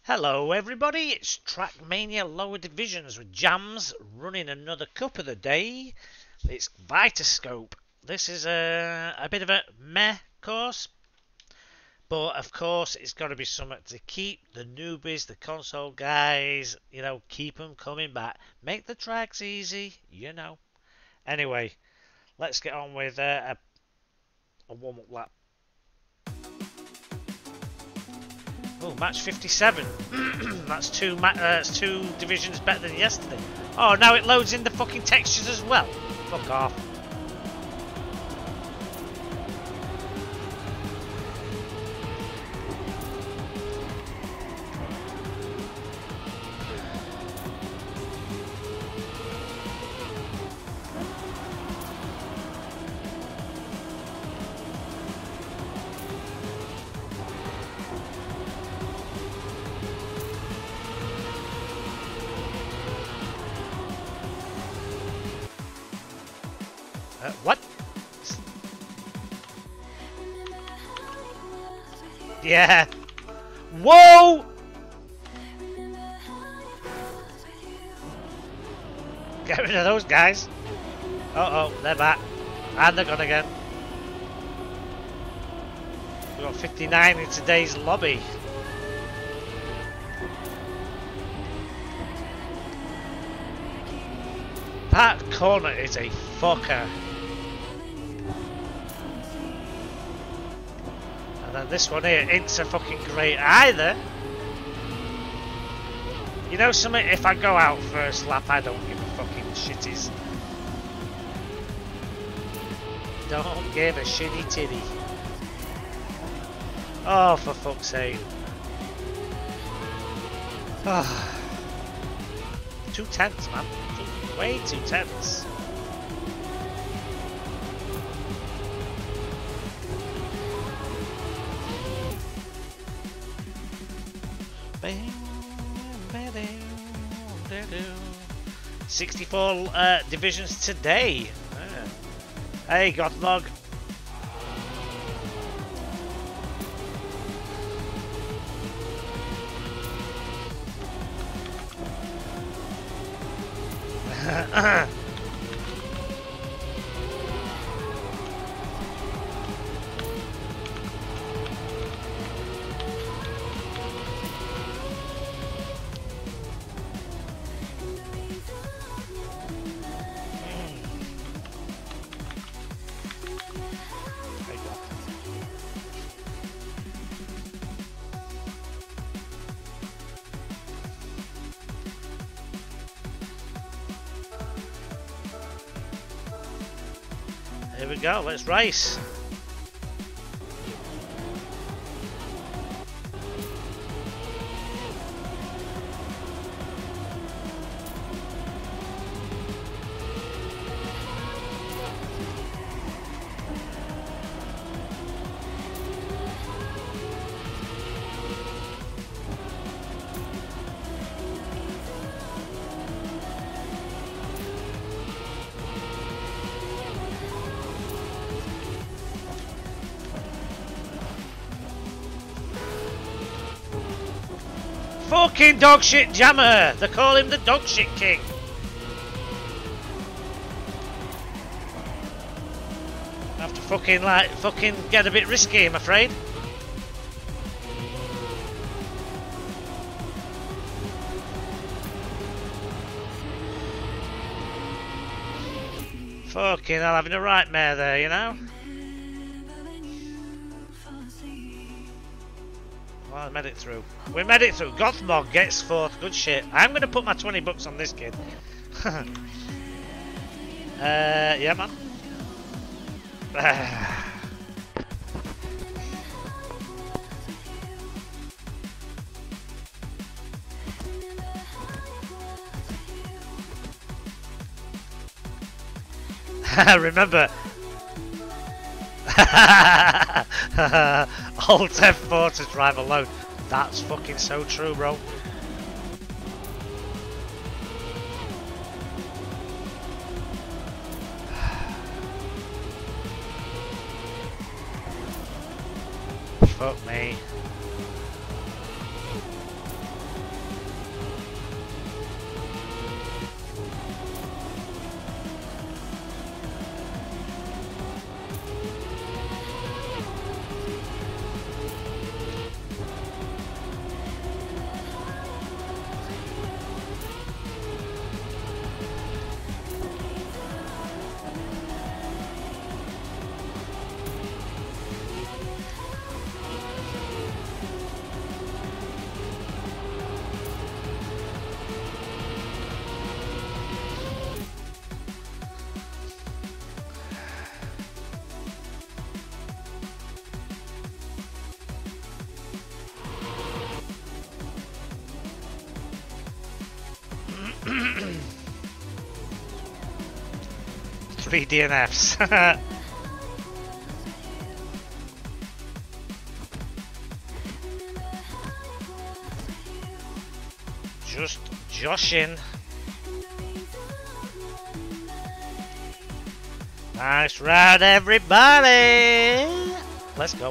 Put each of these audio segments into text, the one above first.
Hello everybody, it's TRACKMANIA Lower Divisions with Jams running another cup of the day. It's VITASCOPE. This is a bit of a meh course, but of course it's got to be something to keep the newbies, the console guys, keep them coming back. Make the tracks easy. Anyway, let's get on with a warm-up lap. Oh, match 57. That's two divisions better than yesterday. Oh, now it loads in the fucking textures as well. Fuck off. What? Yeah. Whoa! Get rid of those guys. Uh-oh, they're back. And they're gone again. We've got 59 in today's lobby. That corner is a fucker. And then this one here ain't so fucking great either. You know something? If I go out first lap, I don't give a fucking shitties. Don't give a shitty titty. Oh, for fuck's sake. Oh. 2 tenths, man. Way too tense. Bam, 64 divisions today. Hey, Godlog. Here we go, let's race. Fucking dog shit jammer! They call him the dog shit king. I have to fucking get a bit risky, I'm afraid. Fucking hell, having a nightmare there, you know? Well, I made it through. We made it through. Gothmog gets 4th. Good shit. I'm going to put my 20 bucks on this kid. Yeah, man. Remember. Alt F4 to drive alone. That's fucking so true, bro. Fuck me. Three DNFs. Just joshing. Nice ride, everybody. Let's go.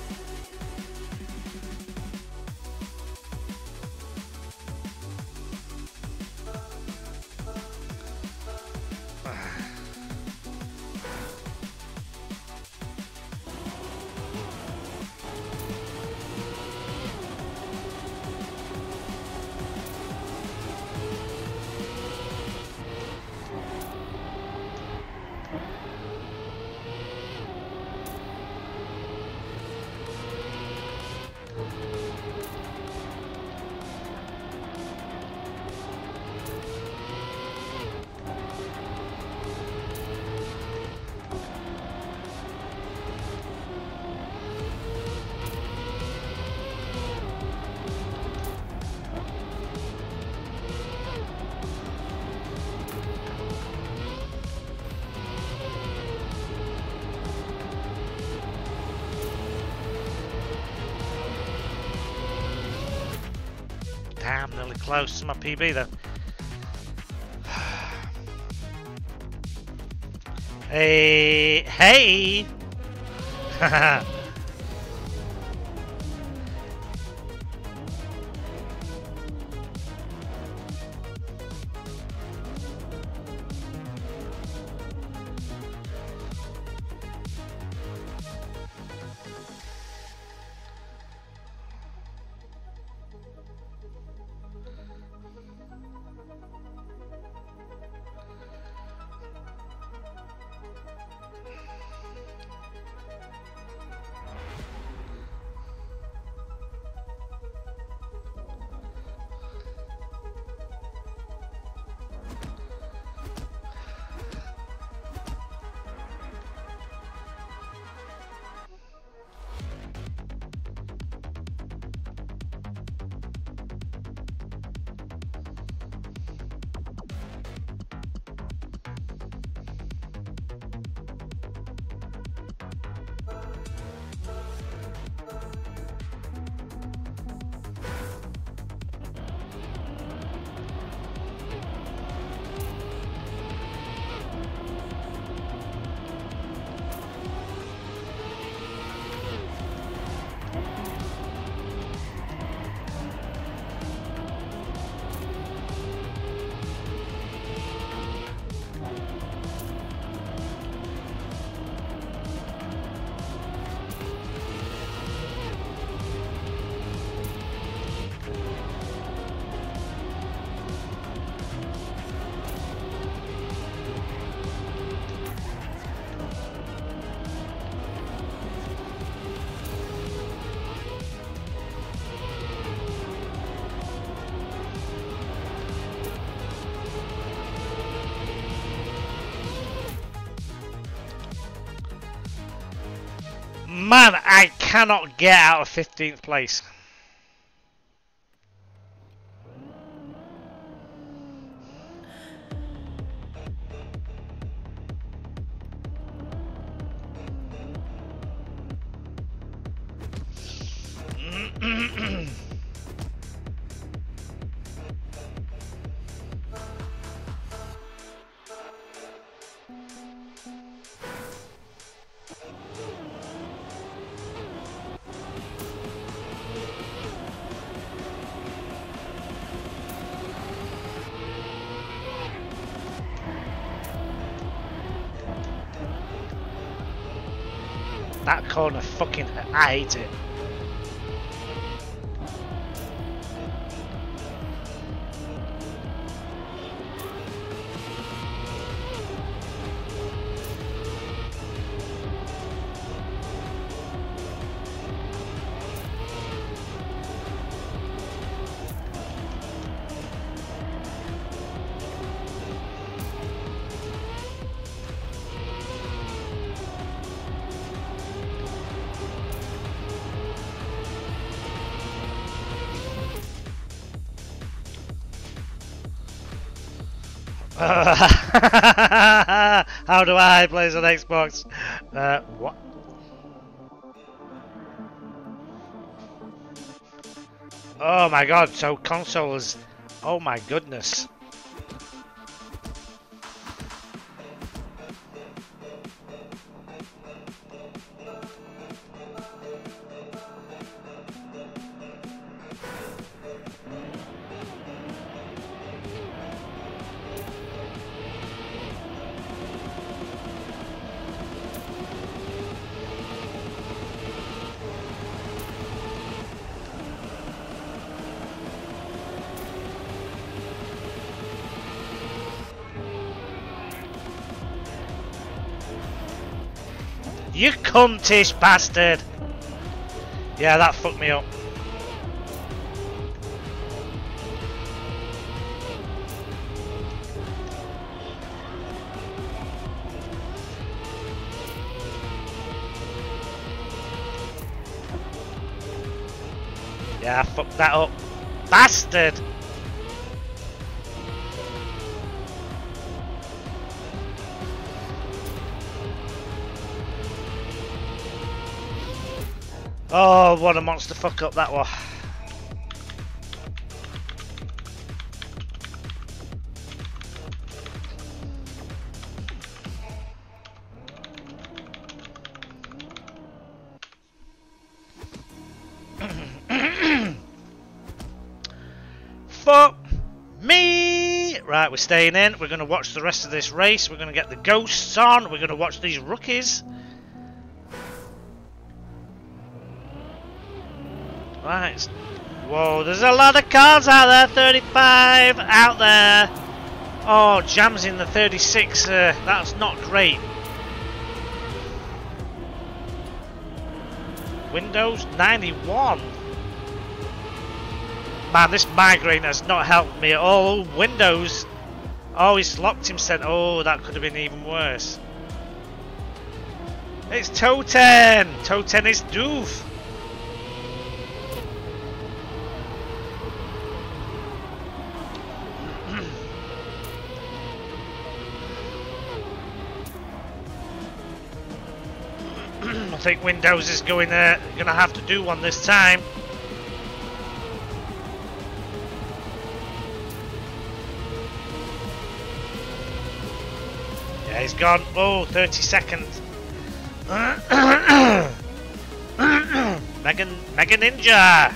Damn, nearly close to my PB then. Hey, hey! Man, I cannot get out of 15th place. That corner fucking, I hate it. How do I play on Xbox? What? Oh my god, so consoles. Oh my goodness. You cuntish bastard! Yeah, that fucked me up. Yeah, I fucked that up. Bastard! Oh, what a monster fuck up that was. Fuck me! Right, we're staying in. We're going to watch the rest of this race. We're going to get the ghosts on. We're going to watch these rookies. Right. Whoa, there's a lot of cars out there. 35 out there. Oh, Jam's in the 36. That's not great. Windows 91. Man, this migraine has not helped me at all. Oh, Windows. Oh, he's locked himself. Oh, that could have been even worse. It's Toten. Toten is doof. I think Windows is gonna have to do one this time. Yeah, he's gone. Oh, 30 seconds. Mega Ninja.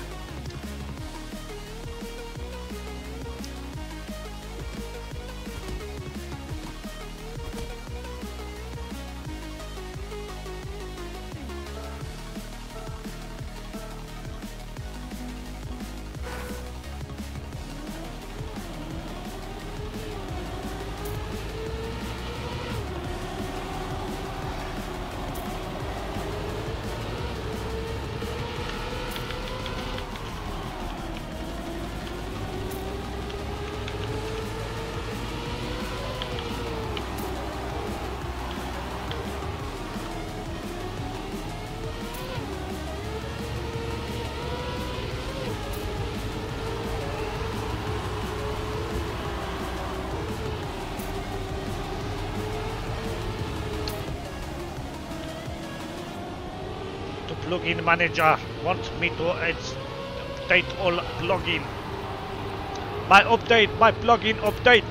Plugin manager wants me to update all plugin. My plugin update.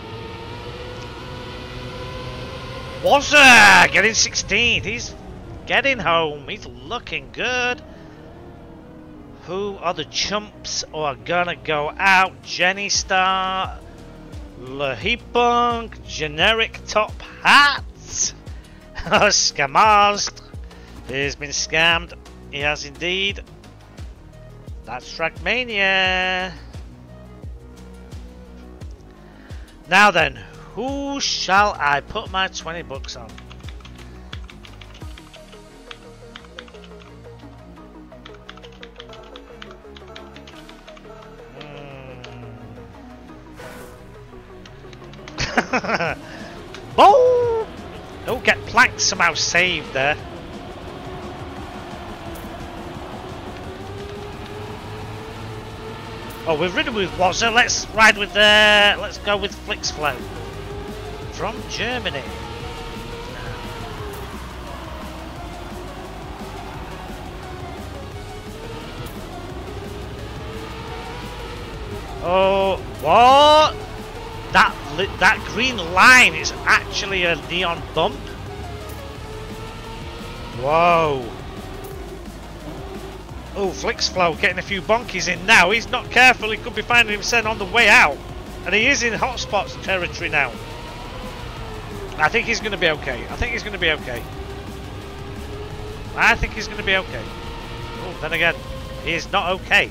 Wazza getting 16th. He's getting home. He's looking good. Who are the chumps who are gonna go out? Jenny Star, Lahipunk, generic top hats, Scammers. He's been scammed. He has indeed. That's TRACKMANIA. Now then, who shall I put my 20 bucks on? Boom! Don't get planked, somehow saved there. Oh, we've ridden with Wazza. Let's ride with let's go with Flixflow. from Germany. Oh, what? That green line is actually a neon bump. Whoa. Oh, Flixflow getting a few bonkies in now. He's not careful. He could be finding himself on the way out. And he is in hotspots territory now. I think he's going to be okay. I think he's going to be okay. I think he's going to be okay. Oh, then again, he is not okay.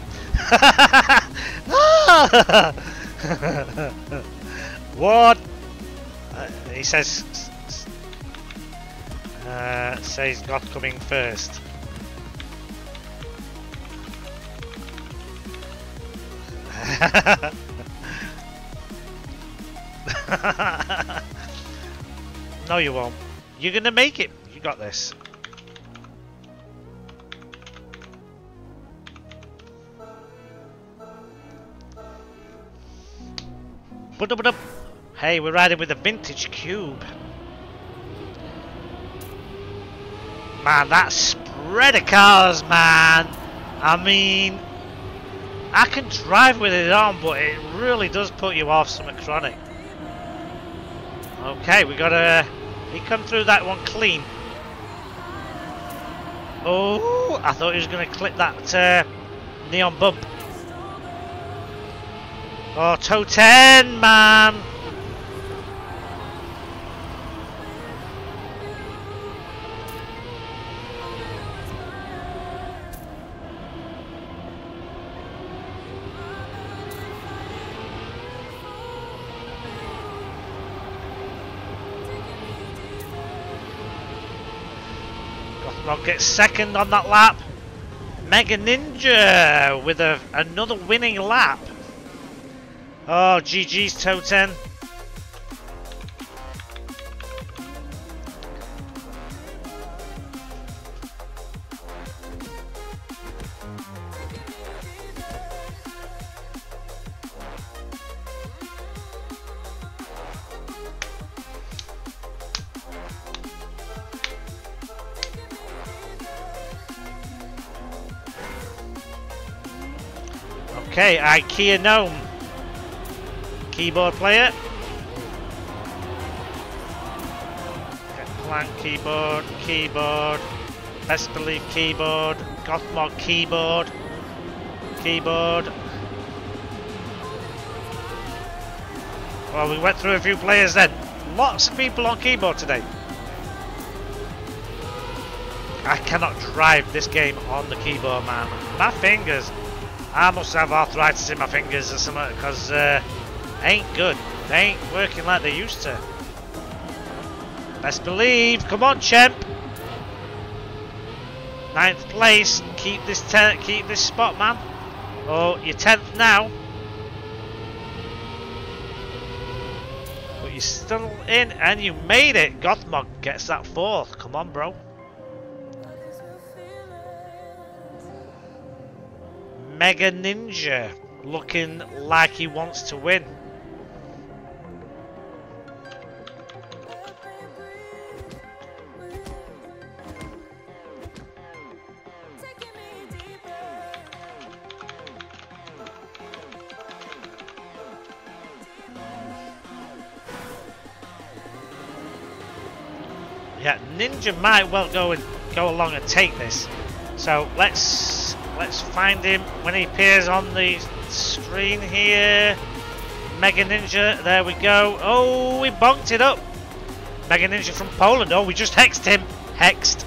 What? He says God coming first. No, you won't. You're gonna make it. You got this. Hey, we're riding with a vintage cube. Man, that spread of cars, man. I mean, I can drive with it on, but it really does put you off some chronic. Okay, we got a... He come through that one clean. Oh, I thought he was going to clip that neon bump. Oh, toe 10, man. Gothmog gets second on that lap. Mega Ninja with another winning lap. Oh, GG's toe 10. Okay, IKEA Gnome. Keyboard player. Plank keyboard, keyboard. Best believe keyboard. Gothmog keyboard. Keyboard. Well, we went through a few players then. Lots of people on keyboard today. I cannot drive this game on the keyboard, man. My fingers. I must have arthritis in my fingers or something, because ain't good. They ain't working like they used to. Best believe. Come on, champ. 9th place. Keep this spot, man. Oh, you're 10th now. But you're still in, and you made it. Gothmog gets that 4th. Come on, bro. Mega Ninja looking like he wants to win. Yeah, Ninja might well go along and take this. So let's find him when he appears on the screen here. Mega Ninja, there we go. Oh, we bonked it up. Mega Ninja from Poland. Oh, we just hexed him. Hexed.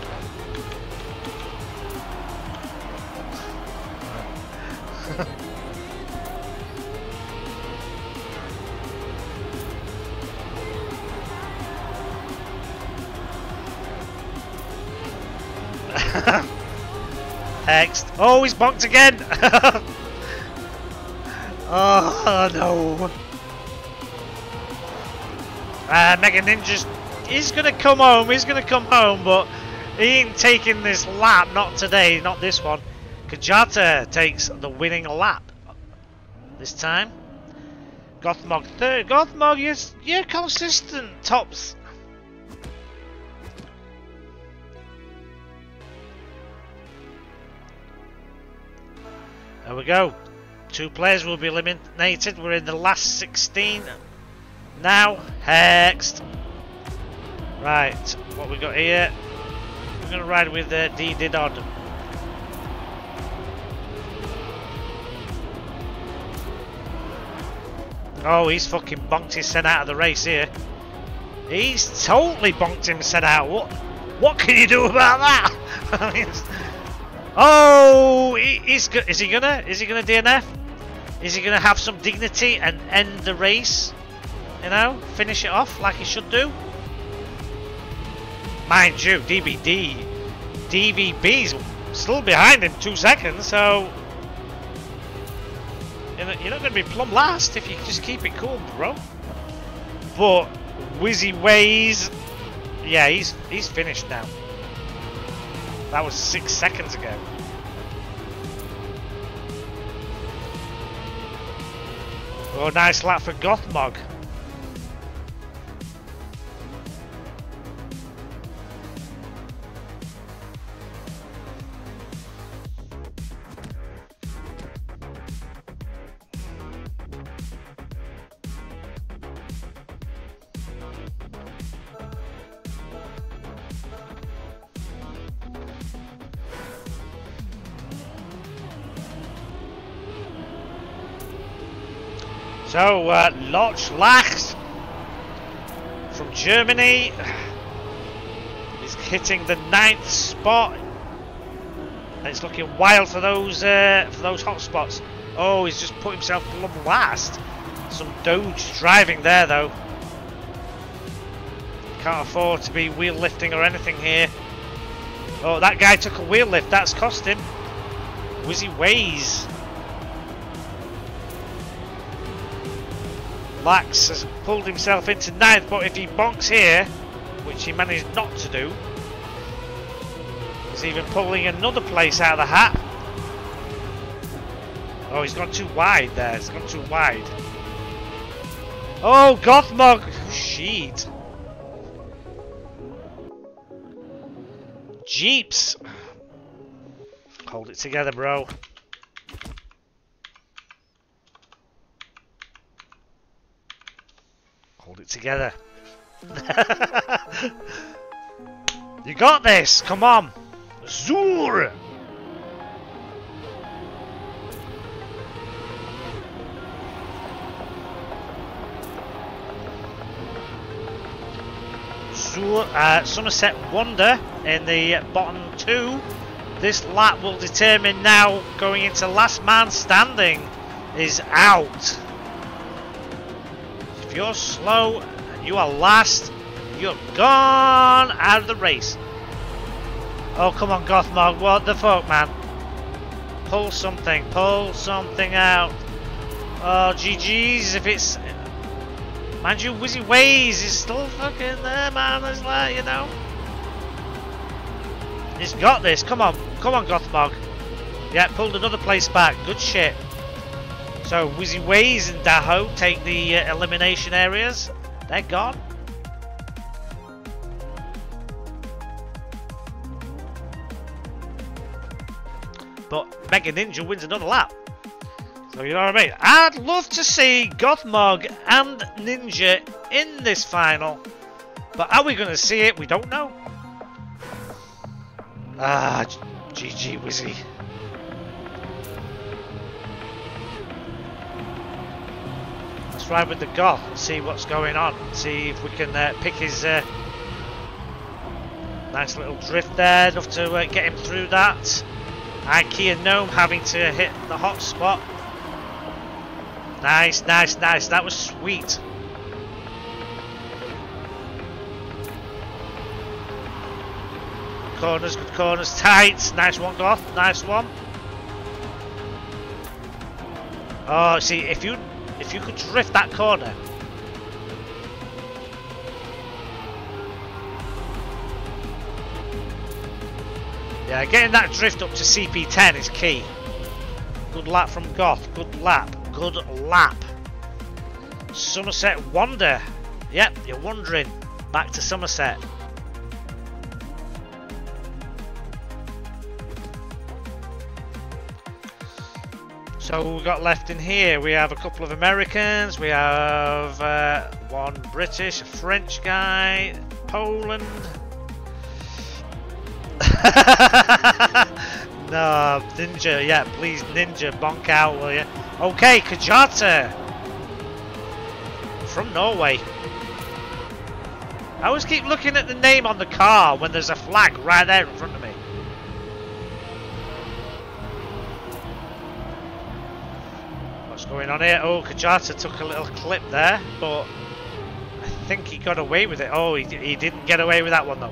Hexed. Oh, he's bonked again. Oh no. Mega Ninja's. He's gonna come home. He's gonna come home, but he ain't taking this lap. Not today. Not this one. Kajata takes the winning lap this time. Gothmog third. Gothmog, you're consistent. Tops. There we go. 2 players will be eliminated. We're in the last 16 now. Hexed. Right, what we got here? We're going to ride with D Didod. Oh, he's fucking bonked his out of the race here. He's totally bonked himself out. What can you do about that? Oh, is he gonna DNF? Is he gonna have some dignity and end the race? You know, finish it off like he should do. Mind you, DVB's still behind him 2 seconds, so you're not gonna be plumb last if you just keep it cool, bro. But Wizzy Ways, yeah, he's finished now. That was 6 seconds ago. Oh, nice lap for Gothmog. So, Lochlach from Germany is hitting the 9th spot. And it's looking wild for those hot spots. Oh, he's just put himself plumb last. Some Doge driving there though. Can't afford to be wheel lifting or anything here. Oh, that guy took a wheel lift. That's cost him. Wizzy Ways. Lax has pulled himself into 9th, but if he bonks here, which he managed not to do, he's even pulling another place out of the hat. Oh, he's gone too wide there. He's gone too wide. Oh, Gothmog! Shit. Jeeps. Hold it together, bro. Hold it together. You got this. Come on. Zoor. Somerset Wonder in the bottom 2. This lap will determine now, going into last man standing is out. If you're slow and you are last, you're gone out of the race. Oh, come on, Gothmog, what the fuck, man? Pull something out. Oh, GG's if it's... Mind you, Wizzy Ways is still fucking there, man. It's like, you know. He's got this. Come on, Gothmog. Yeah, pulled another place back. Good shit. So, Wizzy Ways and Daho take the elimination areas. They're gone. But Mega Ninja wins another lap. So you know what I mean? I'd love to see Gothmog and Ninja in this final. But are we going to see it? We don't know. Ah, GG Wizzy. Let's ride with the Goth and see what's going on. See if we can pick his nice little drift there. Enough to get him through that. IKEA Gnome having to hit the hot spot. Nice. That was sweet. Corners, good corners, tight. Nice one, Goth. Nice one. Oh, see, if you could drift that corner. Yeah, getting that drift up to CP10 is key. Good lap from Goth. Good lap. Somerset wander. Yep, you're wandering back to Somerset. So we've got left in here, we have a couple of Americans, we have one British, a French guy, Poland. No, Ninja, yeah, please Ninja, bonk out, will you? Okay, Kajata from Norway. I always keep looking at the name on the car when there's a flag right there in front of me. What's going on here? Oh, Kajata took a little clip there, but I think he got away with it. Oh, he didn't get away with that one though.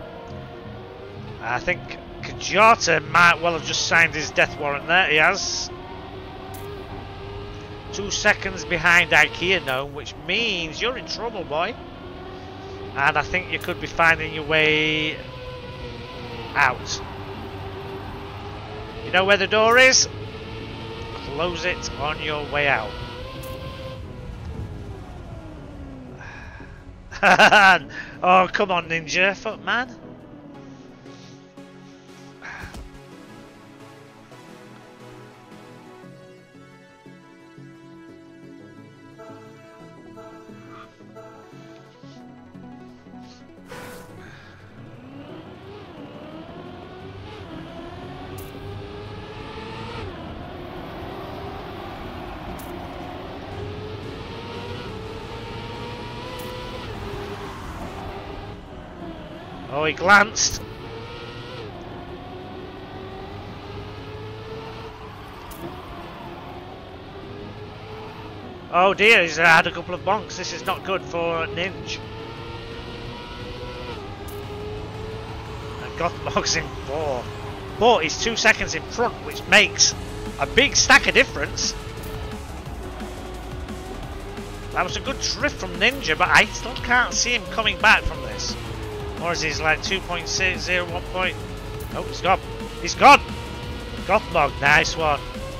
I think Kajata might well have just signed his death warrant there. He has. 2 seconds behind IKEA Gnome, which means you're in trouble, boy. And I think you could be finding your way out. You know where the door is? Close it on your way out. Oh, come on, Ninja. Fuck, man. Oh, he glanced. Oh dear, he's had a couple of bonks. This is not good for Ninja. And Gothmog's in 4. But he's 2 seconds in front, which makes a big stack of difference. That was a good drift from Ninja, but I still can't see him coming back from this. Or is he like 2.601 point? Oh, he's gone. He's gone! Gothmog, nice one.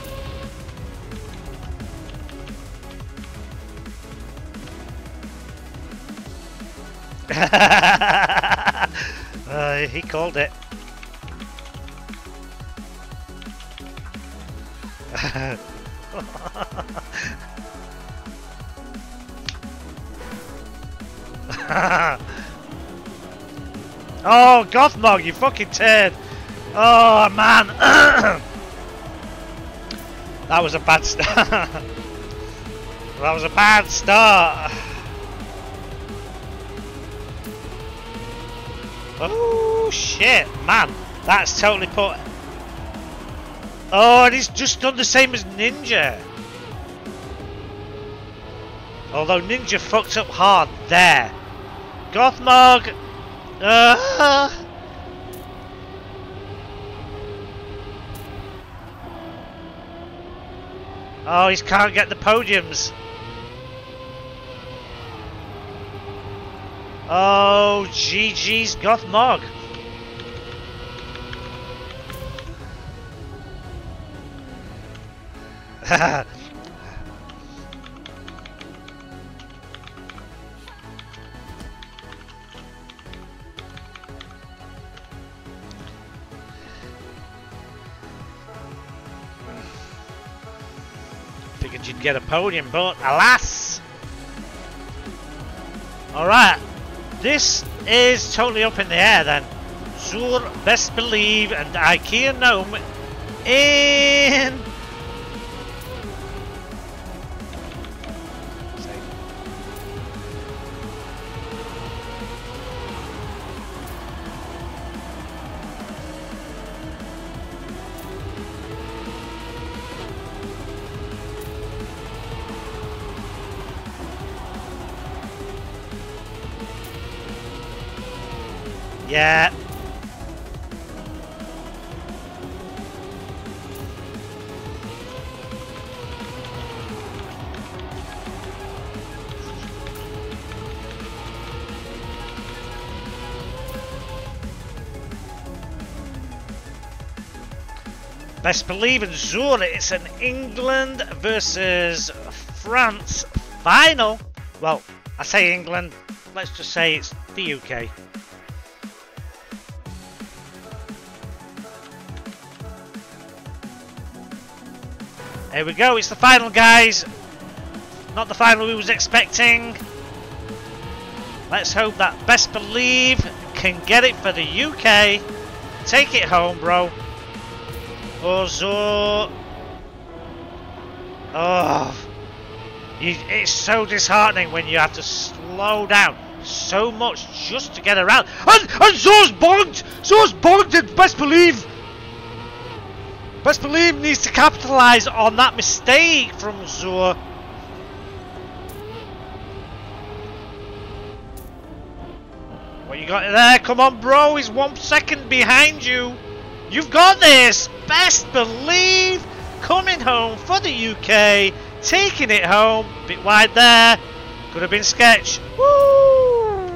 He called it. Oh, Gothmog, you fucking turd. Oh, man. That was a bad start. That was a bad start. Oh, shit, man. That's totally put... Oh, and he's just done the same as Ninja. Although Ninja fucked up hard there. Gothmog... Oh, he can't get the podiums. Oh, GG's Gothmog. Figured you'd get a podium, but alas! Alright, this is totally up in the air then. Zur Best Believe and IKEA Gnome in... Yeah. Best Believe in Zur, it's an England versus France final. Well, I say England. Let's just say it's the UK. Here we go. It's the final, guys. Not the final we was expecting. Let's hope that Best Believe can get it for the UK. Take it home, bro. Oh, it's so disheartening when you have to slow down so much just to get around. And Zo's bogged! Zo's bogged at Best Believe! Best Believe needs to capitalise on that mistake from Zo. What you got there? Come on, bro. He's 1 second behind you. You've got this. Best Believe coming home for the UK. Taking it home. Bit wide there. Could have been sketch. Woo!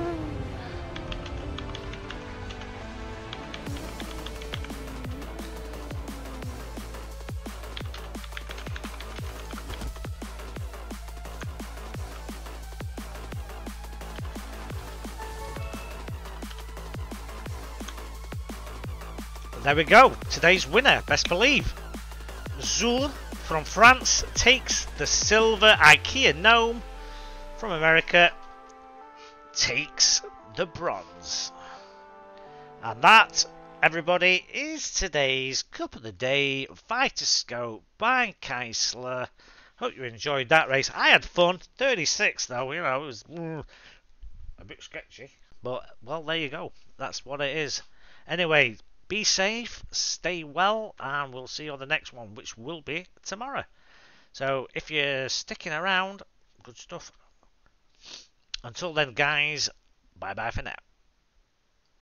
There we go. Today's winner, Best Believe. Zool from France takes the silver. IKEA Gnome from America takes the bronze. And that, everybody, is today's Cup of the Day VITASCOPE by KEISSLA. Hope you enjoyed that race. I had fun. 36 though, you know, it was a bit sketchy. But, well, there you go. That's what it is. Anyway, be safe, stay well, and we'll see you on the next one, which will be tomorrow. So, if you're sticking around, good stuff. Until then, guys, bye-bye for now.